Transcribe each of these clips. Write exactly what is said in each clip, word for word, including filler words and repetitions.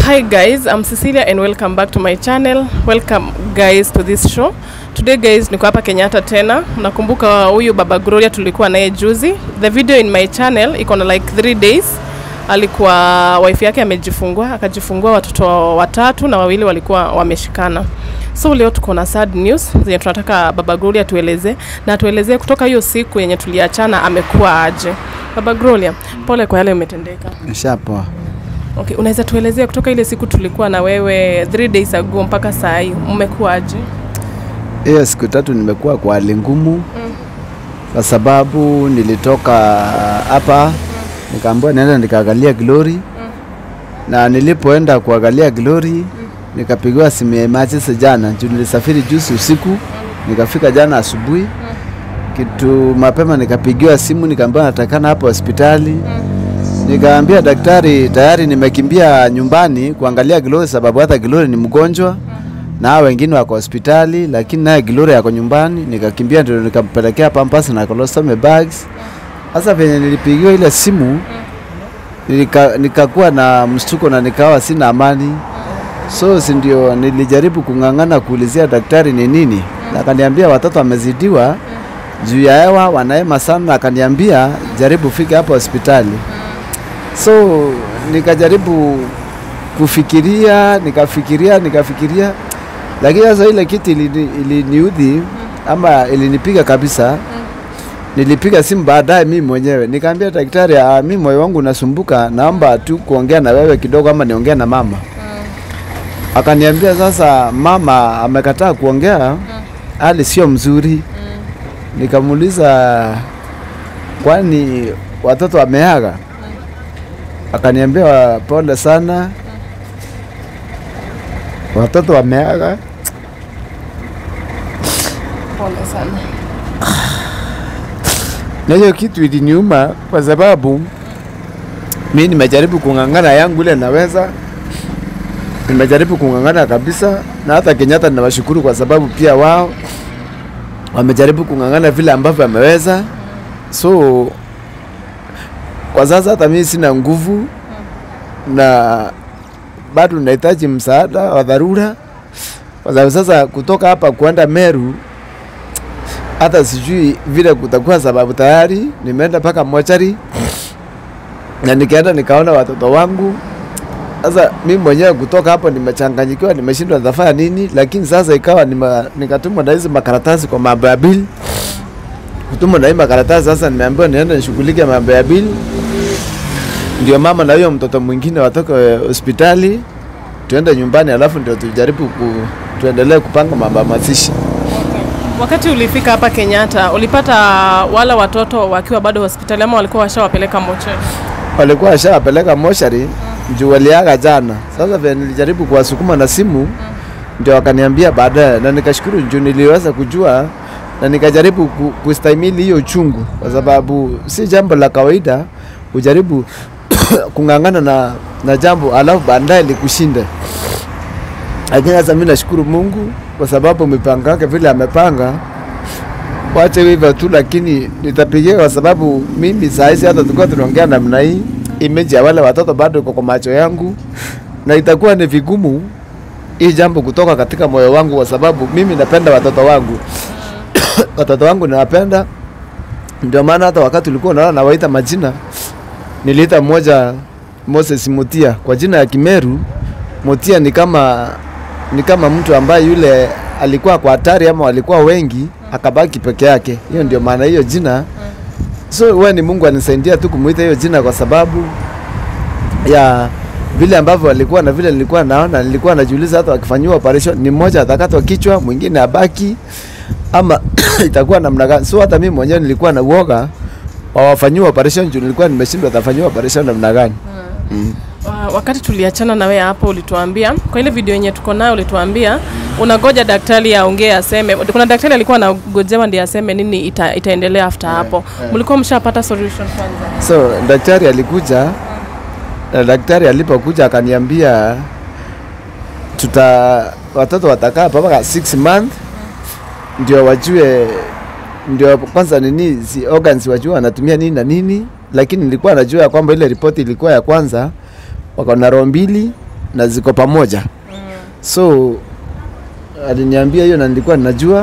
Hi guys, I'm Cecilia and welcome back to my channel. Welcome guys to this show. Today guys, niko hapa Kenyatta tena. Nakumbuka huyu baba Gloria tulikuwa naye juzi. The video in my channel iko na like three days. Alikuwa wife yake amejifungua, akajifungua watoto watatu na wawili walikuwa wameshikana. So leo tuko na sad news zenye tunataka baba Gloria tueleze na tuelezee kutoka hiyo siku yenye tuliachana amekuwa aje. Baba Gloria, pole kwa yale umetendeka. Nishapoa. Okay, unaweza tuelezea kutoka ile siku tulikuwa na wewe three days ago mpaka saa hii umekuwa aje? Hiyo siku tatu nimekuwa kwa hali ngumu. Mm. Kwa sababu nilitoka hapa mm. nikaambiwa nienda nikaangalia Glory. Mm. Na nilipoenda kuangalia Glory mm. nikapigiwa simu ya emergency jana. Nilisafiri juzi usiku, mm. nikafika jana asubuhi. Mm. Kitu mapema nikapigiwa simu nikaambiwa natakana hapo hospitali. Mm. Nikaambia daktari tayari nimekimbia nyumbani kuangalia Glory sababu hata Glory ni mgonjwa na wengine wako hospitali, lakini naye Glory yako nyumbani. Nikakimbia ndio nikampelekea pampers na colostomy bags. Sasa venye nilipigiwa ile simu nika, nikakuwa na mshtuko na nikawa sina amani. So si ndio nilijaribu kungangana kuulizia daktari ni nini, na akaniambia watoto wamezidiwa juu ya hewa, wanaema sana. Akaniambia jaribu fika hapo hospitali. So nikajaribu kufikiria, nikafikiria, nikafikiria. Lakini sasa ile kitu iliniudhi ili ama ilinipiga kabisa. Nilipiga simu baadaye mimi mwenyewe. Nikaambia daktari, ah, mimi moyo wangu unasumbuka, naomba tu kuongea na wewe kidogo ama niongea na mama. Akaniambia sasa mama amekataa kuongea, hali sio mzuri. Nikamuuliza kwani watoto wameaga? Akaniambia pole sana, watoto wameaga. Pole sana. Na hiyo kitu iliniuma kwa sababu mimi nimejaribu kungangana yangu ile naweza. Nimejaribu kungangana kabisa, na hata Kenyatta ninawashukuru kwa sababu pia wao wamejaribu kungangana vile ambavyo wameweza. So kwa sasa hata mimi sina nguvu hmm. na bado nahitaji msaada wa dharura. Kwa sababu sasa kutoka hapa kuenda Meru hata sijui vile kutakuwa, sababu tayari nimeenda paka mochari na nikaenda nikaona watoto wangu. Sasa mimi mwenyewe kutoka hapo nimechanganyikiwa, nimeshindwa nitafanya nini. Lakini sasa ikawa nikatumwa na hizo makaratasi kwa mambo ya bill. Kutumwa na hizo makaratasi sasa nimeambiwa niende nishughulike mambo ya bill. Ndio mama na huyo mtoto mwingine watoke hospitali tuende nyumbani, alafu ndio tujaribu ku, tuendelee kupanga mambo ya mazishi. Okay. Wakati ulifika hapa Kenyatta ulipata wala watoto wakiwa bado hospitali ama walikuwa washawapeleka mochari? Walikuwa washawapeleka mochari. Mm. Juu waliaga jana. Sasa vile nilijaribu kuwasukuma na simu mm. ndio wakaniambia baadaye, na nikashukuru juu niliweza kujua na nikajaribu kustahimili hiyo uchungu, kwa sababu si jambo la kawaida ujaribu kungangana na na jambo alafu baadaye likushinde. Lakini sasa mimi nashukuru Mungu kwa sababu mipango yake vile amepanga. Wacha hivyo tu, lakini nitapigia kwa sababu mimi saa hizi hata tulikuwa tunaongea namna hii, image ya wale watoto bado iko kwa macho yangu, na itakuwa ni vigumu hii jambo kutoka katika moyo wangu, kwa sababu mimi napenda watoto wangu. Watoto wangu nawapenda. Ndio maana hata wakati ulikuwa unaona nawaita majina, niliita mmoja Moses Mutia kwa jina ya Kimeru. Mutia ni kama ni kama mtu ambaye yule alikuwa kwa hatari ama walikuwa wengi akabaki peke yake. Hiyo ndio maana hiyo jina. So wewe ni Mungu anisaidia tu kumuita hiyo jina, kwa sababu ya vile ambavyo walikuwa na vile nilikuwa naona. Nilikuwa najiuliza hata wakifanywa operation ni mmoja atakatwa kichwa mwingine abaki ama itakuwa namna gani. So hata mimi mwenyewe nilikuwa na uoga wafanywa operation juu nilikuwa nimeshindwa atafanywa operation namna gani. Mm. Mm. Wakati tuliachana na wewe hapo ulituambia kwa ile video yenye tuko nayo, ulituambia unagoja daktari aongee aseme. Kuna daktari alikuwa anagojewa ndiye aseme nini ita, itaendelea after hapo. Yeah, yeah. Mlikuwa mshapata solution kwanza? So daktari alikuja. Mm. Na daktari alipokuja akaniambia tuta watoto watakaa mpaka six months. Mm. Ndio wajue, ndio kwanza nini si organs wajue wanatumia nini na nini. Lakini nilikuwa najua kwamba ile ripoti ilikuwa ya kwanza wako na roho mbili na ziko pamoja. Mm. So aliniambia hiyo na nilikuwa ninajua.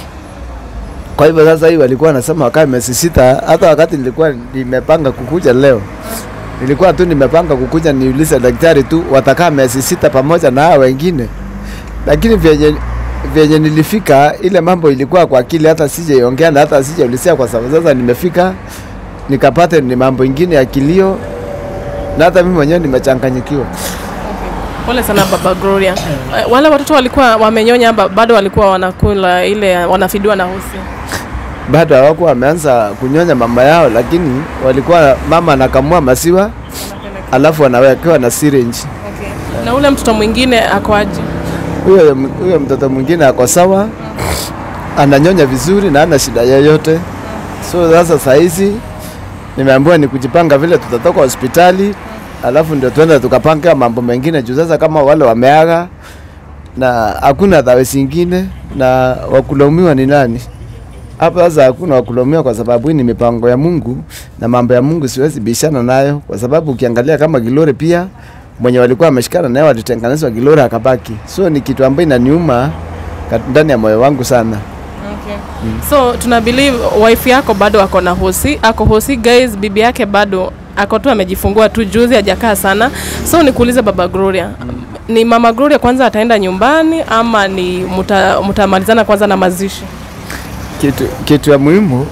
Kwa hivyo sasa hii walikuwa wanasema wakae miezi sita. Hata wakati nilikuwa nimepanga kukuja leo, nilikuwa tu nimepanga kukuja niulize daktari tu watakaa miezi sita pamoja na hao wengine. Lakini vyenye vyenye nilifika ile mambo ilikuwa kwa akili, hata sijaongea na hata sijaulizia, kwa sababu sasa nimefika nikapata ni mambo ingine ya kilio na hata mimi mwenyewe nimechanganyikiwa. Pole sana Baba Gloria. Wale watoto walikuwa wamenyonya bado walikuwa wanakula ile wanafidiwa na hosi? Bado hawakuwa wameanza kunyonya mama yao, lakini walikuwa mama anakamua maziwa alafu anawekewa na syringe. Okay. Na ule mtoto mwingine ako aje? Huyo huyo mtoto mwingine ako sawa. Ananyonya vizuri na hana shida yoyote. So sasa saa hizi nimeambiwa ni kujipanga vile tutatoka hospitali, alafu ndio tuende tukapanga mambo mengine juu sasa kama wale wameaga na hakuna dawa zingine na wakulaumiwa ni nani? Hapa sasa hakuna wakulaumiwa kwa sababu hii ni mipango ya Mungu na mambo ya Mungu siwezi bishana nayo, kwa sababu ukiangalia kama Glory pia mwenye walikuwa wameshikana naye walitenganishwa, Glory akabaki. So ni kitu ambacho inaniuma ndani ya moyo wangu sana. Okay. Mm. So tuna believe wife yako bado ako na hosi, ako hosi guys, bibi yake bado ako tu amejifungua tu juzi, hajakaa sana. So nikuulize Baba Gloria, mm. ni Mama Gloria kwanza ataenda nyumbani ama ni muta, mutamalizana kwanza na mazishi? Kitu kitu ya muhimu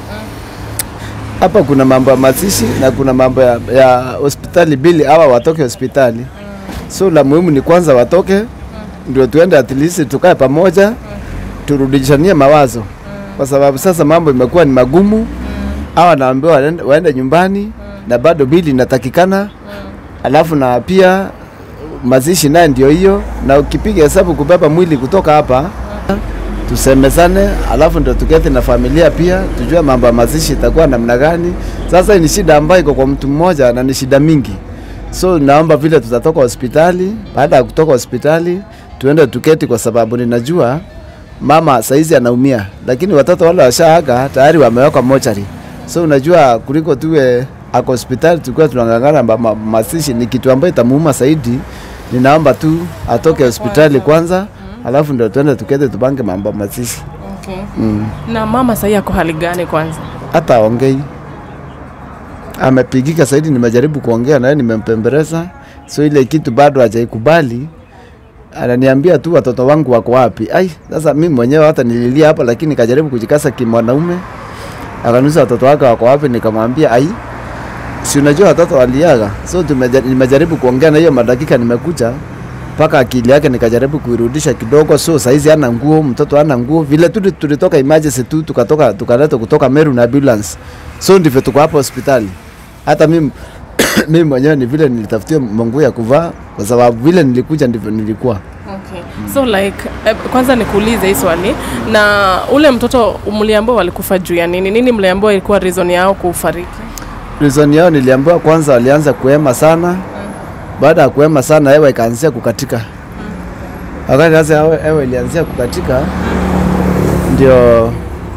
hapa, kuna mambo ya mazishi na kuna mambo ya, ya hospitali bili hawa watoke hospitali. Mm. So la muhimu ni kwanza watoke, mm. ndio tuende at least tukae pamoja, mm. turudishanie mawazo. Mm. Kwa sababu sasa mambo imekuwa ni magumu. Mm. Hawa naambiwa waende, waende nyumbani. Mm. Na bado bili inatakikana. Mm. Alafu na pia mazishi naye ndio hiyo, na ukipiga hesabu kubeba mwili kutoka hapa, mm. tusemezane, alafu ndio tuketi na familia pia tujue mambo ya mazishi itakuwa namna gani. Sasa ni shida ambayo iko kwa mtu mmoja na ni shida mingi. So naomba vile tutatoka hospitali, baada ya kutoka hospitali tuende tuketi, kwa sababu ninajua mama saizi anaumia, lakini watoto wale washaaga tayari wamewekwa mochari. So unajua kuliko tuwe ako hospitali tukua tunangangana ma, mazishi ni kitu ambayo itamuuma zaidi. Ninaomba tu atoke hospitali kwanza, alafu ndio tuende tukete tubange mambo mazishi. Okay. Mm. Na mama sasa yako hali gani kwanza? Hata ongei. Amepigika zaidi, nimejaribu kuongea naye, nimempembeleza. So ile kitu bado hajaikubali. Ananiambia tu watoto wangu wako wapi? Ai, sasa mimi mwenyewe hata nililia hapa, lakini kajaribu kujikasa kimwanaume. Akanusa watoto wake wako wapi, nikamwambia ai, si unajua watoto waliaga. So nimejaribu kuongea na hiyo madakika nimekuja paka akili yake nikajaribu kuirudisha kidogo. So saizi hana nguo, mtoto hana nguo. Vile tu tulitoka emergency tu tukatoka tukaleta kutoka Meru na ambulance. So ndivyo tuko hapa hospitali. Hata mimi mimi mwenyewe ni vile nilitafutia manguo ya kuvaa, kwa sababu vile nilikuja ndivyo nilikuwa. Okay. Mm. So like uh, kwanza nikuulize hii swali, na ule mtoto mliambiwa walikufa juu ya nini? Nini mliambiwa ilikuwa reason yao kufariki? Reason yao niliambiwa kwanza walianza kuhema sana. Mm. Baada ya kuhema sana hewa ikaanzia kukatika. Mm. Wakati sasa hewa ilianzia kukatika, ndio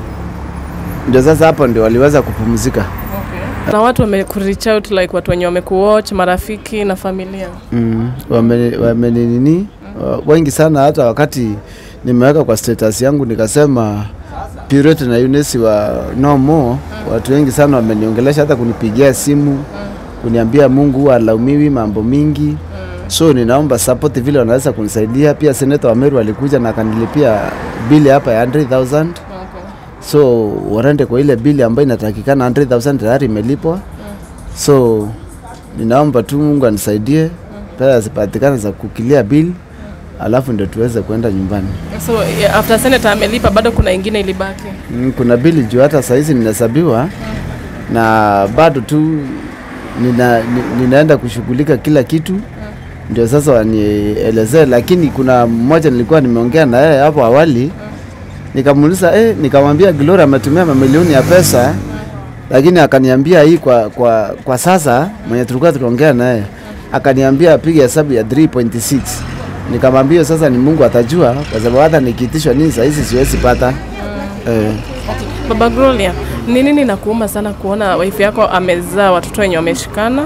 ndio sasa hapo ndio waliweza kupumzika. Okay. Na watu wameku-reach out like watu wenye wamekuwatch, marafiki na familia. Mm. Wame wame nini? Mm. Wengi sana, hata wakati nimeweka kwa status yangu nikasema Purity na Eunice wa no more. Mm. Watu wengi sana wameniongelesha, hata kunipigia simu. Mm. Kuniambia Mungu alaumiwi mambo mingi. Mm. So ninaomba support vile wanaweza kunisaidia. Pia Senator wa Meru alikuja na akanilipia bili hapa ya one hundred thousand. Okay. So warende kwa ile bili ambayo inatakikana one hundred thousand tayari imelipwa. Mm. So ninaomba tu Mungu anisaidie. Mm. Pesa zipatikane za kukilia bili. Mm. Alafu ndio tuweze kwenda nyumbani. So after Senator amelipa bado kuna ingine ilibaki? Mm, kuna bili juu hata saa hizi ninahesabiwa. Mm. Na bado tu nina, ninaenda kushughulika kila kitu. Mm. Ndio sasa wanielezee, lakini kuna mmoja nilikuwa nimeongea na yeye hapo awali. Mm. Nikamuuliza eh, nikamwambia Glory ametumia mamilioni ya pesa. Mm. Lakini akaniambia hii kwa kwa kwa sasa mwenye tulikuwa tunaongea naye. Mm. Akaniambia apige hesabu ya three point six. Nikamwambia sasa ni Mungu atajua, kwa sababu hata nikiitishwa nini saa hizi siwezi pata. Mm. Eh. Okay. Baba Gloria, ni nini nakuuma sana kuona wife yako amezaa watoto wenye wameshikana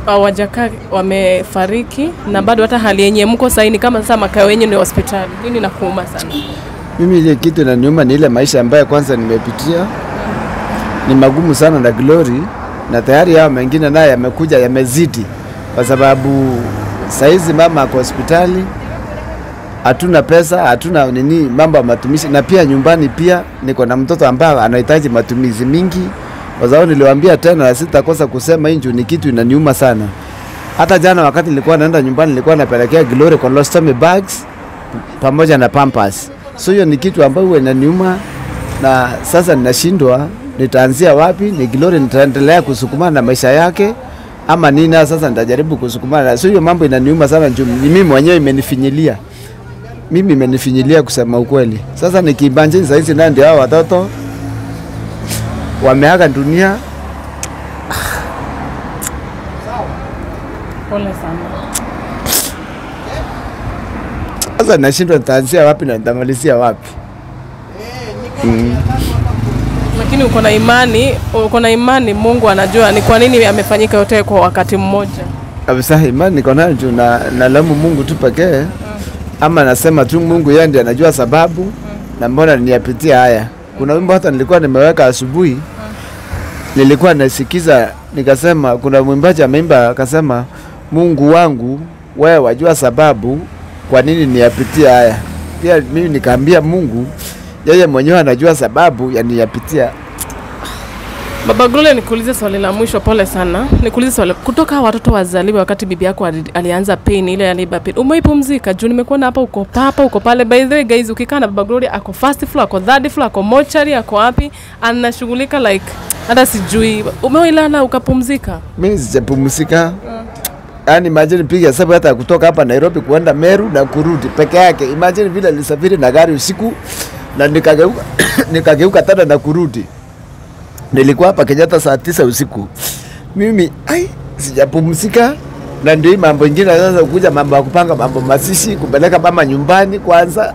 wajaka wamefariki na bado hata hali yenye mko sasa ni kama sasa makao yenyewe ni hospitali. Nini nakuuma sana? Mimi ile kitu inaniuma ni ile maisha ambayo kwanza nimepitia. Ni magumu sana na Glory, na tayari hao mengine naye yamekuja yamezidi, kwa sababu saizi mama ako hospitali, hatuna pesa, hatuna nini, mambo ya matumizi, na pia nyumbani pia niko na mtoto ambaye anahitaji matumizi mingi. Kwa sababu niliwaambia tena sitakosa kusema inju ni kitu inaniuma sana. Hata jana wakati nilikuwa naenda nyumbani nilikuwa napelekea Glory colostomy bags pamoja na pampers. So hiyo ni kitu ambayo inaniuma, na sasa ninashindwa nitaanzia wapi. Ni Glory nitaendelea kusukumana na maisha yake ama nini? Sasa nitajaribu kusukumana. So hiyo mambo inaniuma sana juu mimi mwenyewe imenifinyilia. Mimi imenifinyilia kusema ukweli. Sasa nikibanje sasa hizi ndio hao watoto wameaga dunia. Pole sana. Sasa nashindwa nitaanzia wapi na nitamalizia wapi. Mm. Lakini uko na imani, uko na imani Mungu anajua ni kwa nini amefanyika yote kwa wakati mmoja. Kabisa imani niko nayo tu, na nalamu Mungu tu pekee. Mm. Ama nasema tu Mungu yeye ndiye anajua sababu. Mm. Na mbona niyapitia haya. Kuna wimbo hata nilikuwa nimeweka asubuhi. Mm. Nilikuwa nasikiza nikasema kuna mwimbaji ameimba akasema Mungu wangu wewe wajua sababu kwa nini niyapitia haya. Pia mimi nikaambia Mungu yeye mwenyewe anajua sababu ya niyapitia. Baba Glory, nikuulize swali la mwisho. Pole sana. Nikuulize swali, kutoka watoto wazaliwa wakati bibi yako alianza pain ile ya labor pain, umeipumzika? Juu nimekuona hapa uko papa uko pale. By the way guys, ukikaa na Baba Glory ako first floor, ako third floor, ako mortuary, ako wapi, anashughulika like hata sijui. Umeilala ukapumzika? Mimi sijapumzika. Yaani imagine piga hesabu hata kutoka hapa Nairobi kuenda Meru na kurudi peke yake. Imagine vile nilisafiri na gari usiku na nikageuka nikageuka tena na kurudi. Nilikuwa hapa Kenyatta saa tisa usiku. Mimi ai sijapumzika, na ndio mambo mengine sasa kuja mambo ya kupanga mambo masishi, kupeleka mama nyumbani kwanza.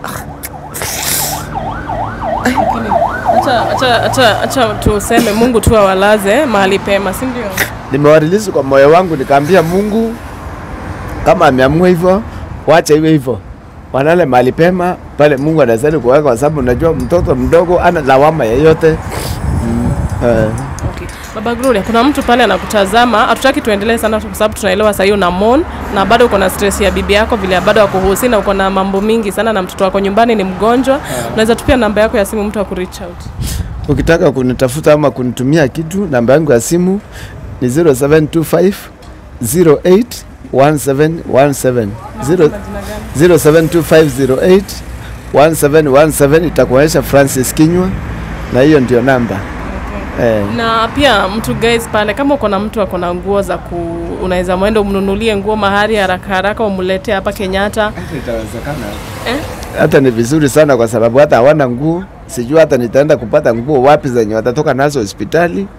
Acha acha acha acha tuseme Mungu tu awalaze mahali pema, si ndio? Nimewarelease kwa moyo wangu nikaambia Mungu kama ameamua hivyo, waache iwe hivyo. Wanale mahali pema pale Mungu anazali kuweka, kwa sababu unajua mtoto mdogo ana lawama yoyote. Mm. Uh. Okay. Baba Glory, kuna mtu pale anakutazama, hatutaki tuendelee sana kwa sababu tunaelewa sasa hiyo na mon na bado uko na stress ya bibi yako vile bado akuhusi na uko na mambo mingi sana na mtoto wako nyumbani ni mgonjwa. Uh. Unaweza tupia namba yako ya simu mtu aku reach out. Ukitaka kunitafuta ama kunitumia kitu, namba yangu ya simu ni zero seven two five zero eight one seven one seven. zero seven two five zero eight one seven one seven. Itakuonyesha Francis Kinywa, na hiyo ndio namba. Okay. Eh. Na pia mtu guys pale kama uko na mtu ako na nguo za ku unaweza mwenda umnunulie nguo mahali haraka haraka umlete hapa Kenyatta. Itawezekana. Eh? Hata ni vizuri sana kwa sababu hata hawana nguo. Sijui hata nitaenda kupata nguo wapi zenye watatoka nazo hospitali.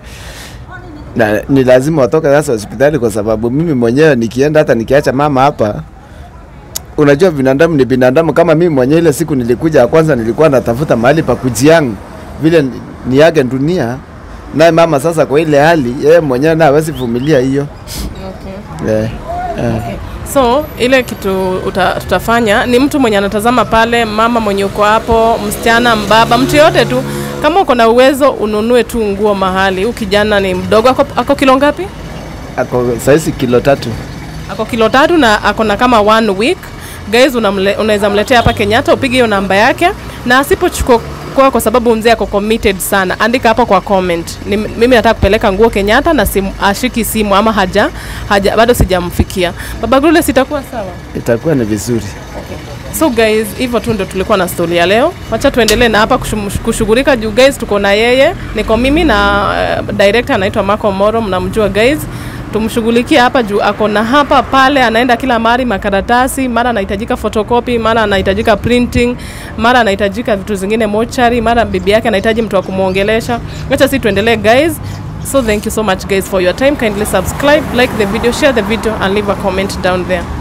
Na ni lazima watoke sasa hospitali kwa sababu mimi mwenyewe nikienda hata nikiacha mama hapa, unajua binadamu ni binadamu. Kama mimi mwenyewe ile siku nilikuja kwanza nilikuwa natafuta mahali pa kujiang vile ni yake dunia, naye mama sasa kwa ile hali yeye mwenyewe na hawezi vumilia hiyo. Okay. Yeah. Yeah. Okay. So ile kitu uta, tutafanya ni mtu mwenye anatazama pale, mama mwenye uko hapo, msichana, mbaba, mtu yote tu, kama uko na uwezo ununue tu nguo mahali. Huyu kijana ni mdogo, ako, ako kilo ngapi? Ako saizi kilo tatu. Ako kilo tatu na ako na kama one week. Guys, unaweza mletea hapa Kenyatta, upige hiyo namba yake, na asipochukua kwa kwa sababu mzee ako committed sana, andika hapo kwa comment. Ni, mimi nataka kupeleka nguo Kenyatta na simu, ashiki simu ama haja, haja bado sijamfikia. Baba Glory, sitakuwa sawa? Itakuwa ni vizuri. Okay. So guys, hivyo tu ndio tulikuwa na story ya leo. Wacha tuendelee na hapa kushughulika juu guys tuko na yeye. Niko mimi na uh, director anaitwa Marco Moro, mnamjua guys. Tumshughulikia hapa juu ako na hapa pale, anaenda kila mara makaratasi, mara anahitajika photocopy, mara anahitajika printing, mara anahitajika vitu zingine mochari, mara bibi yake anahitaji mtu wa kumuongelesha. Acha sisi tuendelee guys. So thank you so much guys for your time. Kindly subscribe, like the video, share the video and leave a comment down there.